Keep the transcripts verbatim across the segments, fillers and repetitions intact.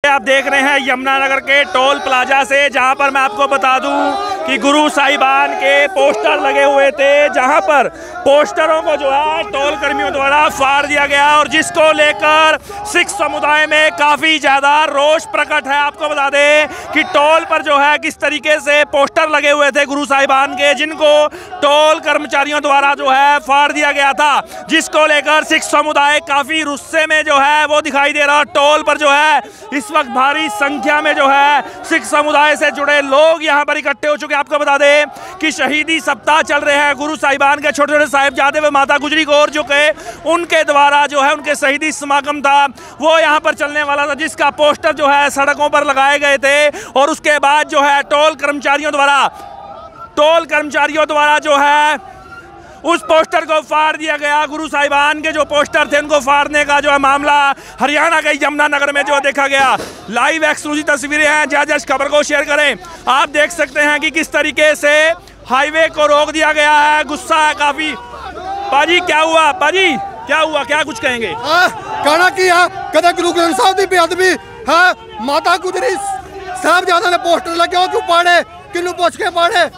आप देख रहे हैं यमुनानगर के टोल प्लाजा से, जहां पर मैं आपको बता दूं कि गुरु साहिबान के पोस्टर लगे हुए थे, जहां पर पोस्टरों को जो है टोल कर्मियों द्वारा फाड़ दिया गया और जिसको लेकर सिख समुदाय में काफ़ी ज़्यादा रोष प्रकट है। आपको बता दें कि टोल पर जो है किस तरीके से पोस्टर लगे हुए थे गुरु साहिबान के, जिनको टोल कर्मचारियों द्वारा जो है फाड़ दिया गया था, जिसको लेकर सिख समुदाय काफ़ी गुस्से में जो है वो दिखाई दे रहा। टोल पर जो है इस वक्त भारी संख्या में जो है सिख समुदाय से जुड़े लोग यहाँ पर इकट्ठे हो चुके हैं। आपको बता दें कि शहीदी सप्ताह चल रहे हैं, गुरु साहिबान के छोटे छोटे साहिबजादे व माता गुजरी कौर जो के उनके द्वारा जो है उनके शहीदी समागम था वो यहाँ पर चलने वाला था, जिसका पोस्टर जो है सड़कों पर लगाए गए थे और उसके बाद जो है टोल कर्मचारियों द्वारा टोल कर्मचारियों द्वारा जो है उस पोस्टर को फाड़ दिया गया। गुरु साहिबान के जो पोस्टर थे उनको फाड़ने का जो है मामला हरियाणा के यमुनानगर में जो देखा गया। लाइव एक्सक्लूसिव तस्वीरें हैं, जय जय खबर को शेयर करें। आप देख सकते हैं कि किस तरीके से हाईवे को रोक दिया गया है, गुस्सा है काफी। पाजी क्या हुआ, पाजी क्या हुआ, क्या कुछ कहेंगे? कहना की है कदे गुरु ग्रंथ साहब की बेअदबी है, माता गुजरी साहबजादा ने पोस्टर लगे क्यों पाड़े, किन्नू पुछ के पाड़े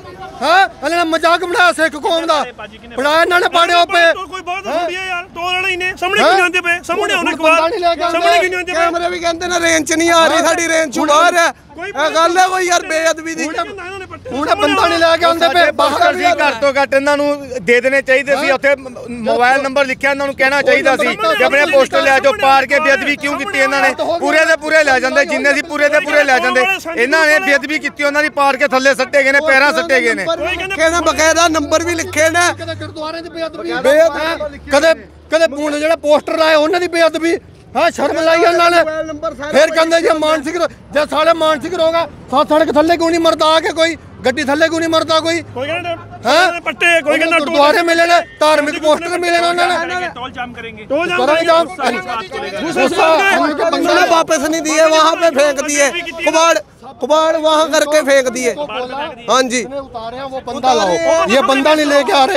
है, मजाक बनाया सिख कौम दा बनाया इन्होंने पाड़े पे। कोई बात थोड़ी है यार, टोल वाले ने सामने क्यों नहीं आंदे पे, सामने होने के बाद सामने क्यों नहीं आंदे पे? कैमरे भी कहंदे ना रेंज नहीं आ रही, साडी रेंज चों बाहर है। ਇਹ ਗੱਲ ਹੈ ਕੋਈ ਯਾਰ ਬੇਅਦਬੀ ਦੀ, ਹੁਣ ਬੰਦਾ ਨਹੀਂ ਲੈ ਕੇ ਆਉਂਦੇ ਪਏ ਬਾਹਰ ਸੀ। ਘੱਟ ਤੋਂ ਘੱਟ ਇਹਨਾਂ ਨੂੰ ਦੇ ਦੇਣੇ ਚਾਹੀਦੇ ਸੀ, ਉੱਥੇ ਮੋਬਾਈਲ ਨੰਬਰ ਲਿਖਿਆ ਇਹਨਾਂ ਨੂੰ ਕਹਿਣਾ ਚਾਹੀਦਾ ਸੀ ਕਿ ਆਪਣੇ ਪੋਸਟਰ ਲੈ ਜਾਓ। ਪਾੜ ਕੇ ਬੇਅਦਬੀ ਕਿਉਂ ਕੀਤੀ ਇਹਨਾਂ ਨੇ? ਪੂਰੇ ਦੇ ਪੂਰੇ ਲੈ ਜਾਂਦੇ, ਜਿੰਨੇ ਸੀ ਪੂਰੇ ਦੇ ਪੂਰੇ ਲੈ ਜਾਂਦੇ। ਇਹਨਾਂ ਨੇ ਬੇਅਦਬੀ ਕੀਤੀ, ਉਹਨਾਂ ਦੀ ਪਾੜ ਕੇ ਥੱਲੇ ਸੱਟੇ ਗਏ ਨੇ, ਪੈਰਾਂ ਸੱਟੇ ਗਏ ਨੇ। ਕਹਿੰਦਾ ਬਕਾਇਦਾ ਨੰਬਰ ਵੀ ਲਿਖੇ ਨੇ, ਕਦੇ ਗੁਰਦੁਆਰੇ 'ਚ ਬੇਅਦਬੀ ਕਦੇ ਕਦੇ ਪੂਣ ਜਿਹੜਾ ਪੋਸਟਰ ਲਾਏ ਉਹਨਾਂ ਦੀ ਬੇਅਦਬੀ। हाँ शर्म लाई उन्होंने, फिर कहते जी मानसिक जो साले मानसिक रोग है, सड़क थले क्यों नहीं मरता आके, कोई गड्डी थले क्यों नहीं मरता, कोई गुरुद्वारे मिले ने, धार्मिक पोस्टर मिले उन्होंने, टोल जाम करेंगे, वापस नहीं दिए, वहाँ पे फेंक दिए कबाड़ कबाड़ वहाँ करके फेंक दिए। हाँ जी उतारे वो बंदा लाओ, ये बंदा नहीं लेके आ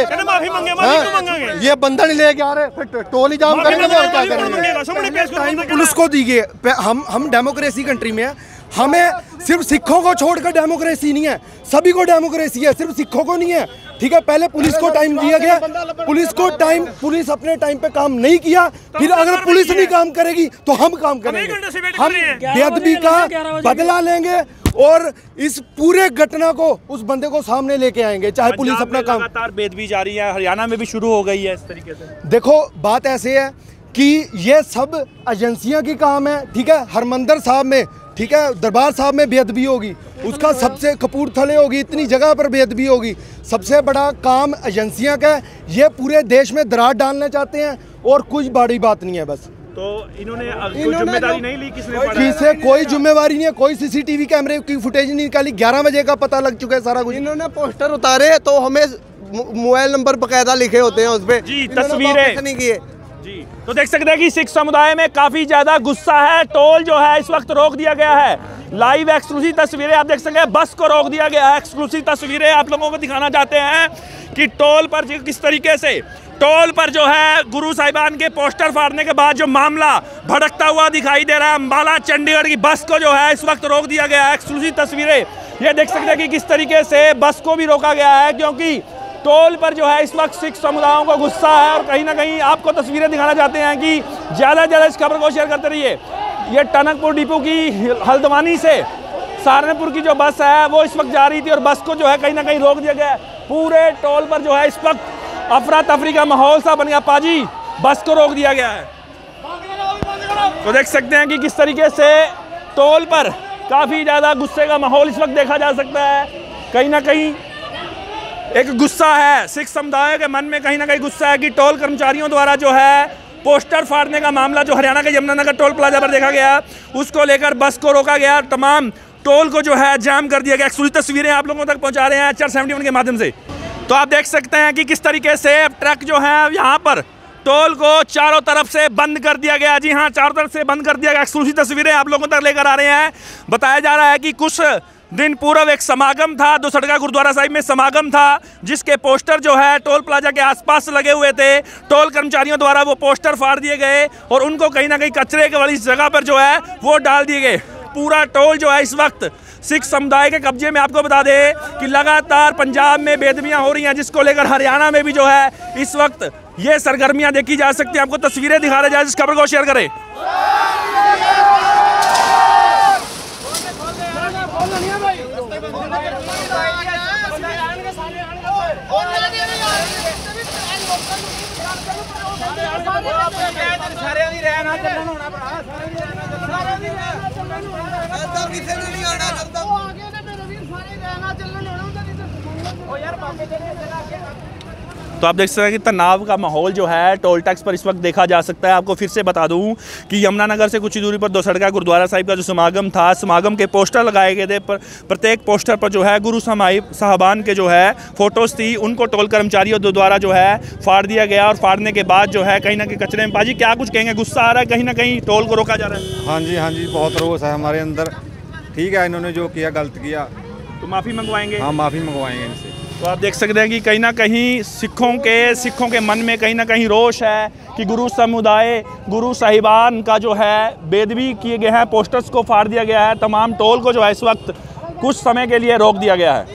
रहे, ये बंदा नहीं लेके आ रहे, फिर टोल ही जाम करेंगे और क्या करेंगे? पुलिस को दी गई। हम हम डेमोक्रेसी कंट्री में है, हमें सिर्फ सिखों को छोड़कर डेमोक्रेसी नहीं है, सभी को डेमोक्रेसी है, सिर्फ सिखों को नहीं है। ठीक है, पहले पुलिस को टाइम दिया गया, पुलिस को टाइम पुलिस अपने टाइम पे काम नहीं किया, फिर अगर पुलिस नहीं काम करेगी तो हम काम करेंगे, हम बेअदबी का बदला लेंगे और इस पूरे घटना को उस बंदे को सामने लेके आएंगे, चाहे पुलिस अपना काम। लगातार बेअदबी जारी है, हरियाणा में भी शुरू हो गई है इस तरीके से। देखो बात ऐसे है कि ये सब एजेंसियां की काम है। ठीक है, हरमंदिर साहब में, ठीक है, दरबार साहब में बेअदबी होगी, उसका सबसे कपूरथले होगी, इतनी जगह पर बेअदबी होगी। सबसे बड़ा काम एजेंसियां का है, ये पूरे देश में दरार डालना चाहते हैं और कुछ बड़ी बात नहीं है। बस तो इन्होंने कोई जिम्मेदारी नहीं ली, किसने पड़ा? किसे कोई जिम्मेवारी नहीं है, कोई सीसीटीवी कैमरे की फुटेज नहीं निकाली, ग्यारह बजे का पता लग चुका है सारा कुछ। इन्होंने पोस्टर उतारे तो हमें मोबाइल नंबर बकायदा लिखे होते हैं उस पे, जी तस्वीरें नहीं किए जी। तो देख सकते हैं कि सिख समुदाय में काफी ज्यादा गुस्सा है, टोल जो है इस वक्त रोक दिया गया है। लाइव एक्सक्लूसिव तस्वीरें आप देख सकते हैं, बस को रोक दिया गया है। एक्सक्लूसिव तस्वीरें आप लोगों को दिखाना चाहते हैं कि टोल पर किस तरीके से टोल पर जो है गुरु साहिबान के पोस्टर फाड़ने के बाद जो मामला भड़कता हुआ दिखाई दे रहा है। अम्बाला चंडीगढ़ की बस को जो है इस वक्त रोक दिया गया है। एक्सक्लूसिव तस्वीरें ये देख सकते हैं कि किस तरीके से बस को भी रोका गया है, क्योंकि टोल पर जो है इस वक्त सिख समुदायों को गुस्सा है और कहीं ना कहीं आपको तस्वीरें दिखाना चाहते हैं कि ज़्यादा से ज़्यादा इस खबर को शेयर करते रहिए। ये टनकपुर डिपो की हल्द्वानी से सहारनपुर की जो बस है वो इस वक्त जा रही थी और बस को जो है कहीं ना कहीं रोक दिया गया है। पूरे टोल पर जो है इस वक्त अफरा तफरी का माहौल सा बन गया। पाजी बस को रोक दिया गया है, तो देख सकते हैं कि किस तरीके से टोल पर काफ़ी ज़्यादा गुस्से का माहौल इस वक्त देखा जा सकता है। कहीं ना कहीं एक गुस्सा है, सिख समुदाय के मन में कहीं ना कहीं गुस्सा है कि टोल कर्मचारियों द्वारा जो है पोस्टर फाड़ने का मामला जो हरियाणा के यमुनानगर टोल प्लाजा पर देखा गया, उसको लेकर बस को रोका गया, तमाम टोल को जो है जाम कर दिया गया। एक्सक्लूसिव तस्वीरें आप लोगों तक पहुंचा रहे हैं एच आर सेवेंटी वन के माध्यम से। तो आप देख सकते हैं कि किस तरीके से ट्रक जो है यहाँ पर टोल को चारों तरफ से बंद कर दिया गया। जी हाँ, चारों तरफ से बंद कर दिया गया। एक्सक्लूसिव तस्वीरें आप लोगों तक लेकर आ रहे हैं। बताया जा रहा है कि कुछ दिन पूर्व एक समागम था, दो सड़का गुरुद्वारा साहिब में समागम था, जिसके पोस्टर जो है टोल प्लाजा के आसपास लगे हुए थे। टोल कर्मचारियों द्वारा वो पोस्टर फाड़ दिए गए और उनको कहीं ना कहीं कचरे के वाली जगह पर जो है वो डाल दिए गए। पूरा टोल जो है इस वक्त सिख समुदाय के कब्जे में। आपको बता दें कि लगातार पंजाब में बेदबियां हो रही हैं, जिसको लेकर हरियाणा में भी जो है इस वक्त ये सरगर्मियां देखी जा सकती हैं। आपको तस्वीरें दिखा रहे जाए, इस खबर को शेयर करें। तो आप देख सकते हैं कि तनाव का माहौल जो है टोल टैक्स पर इस वक्त देखा जा सकता है। आपको फिर से बता दूं कि यमुनानगर से कुछ ही दूरी पर दो सड़का गुरुद्वारा साहिब का जो समागम था, समागम के पोस्टर लगाए गए थे। पर प्रत्येक पोस्टर पर जो है गुरु साहबान के जो है फोटोज़ थी, उनको टोल कर्मचारियों द्वारा जो है फाड़ दिया गया। और फाड़ने के बाद जो है कहीं ना कहीं कचरे में, बाजी क्या कुछ कहेंगे, गुस्सा आ रहा है कहीं ना कहीं टोल को रोका जा रहा है? हाँ जी, हाँ जी, बहुत रोष है हमारे अंदर। ठीक है, इन्होंने जो किया गलत किया तो माफ़ी मंगवाएंगे। हाँ, माफ़ी मंगवाएंगे इनसे। तो आप देख सकते हैं कि कहीं ना कहीं सिखों के सिखों के मन में कहीं ना कहीं रोष है कि गुरु समुदाय, गुरु साहिबान का जो है बेदबी किए गए हैं, पोस्टर्स को फाड़ दिया गया है। तमाम टोल को जो है इस वक्त कुछ समय के लिए रोक दिया गया है।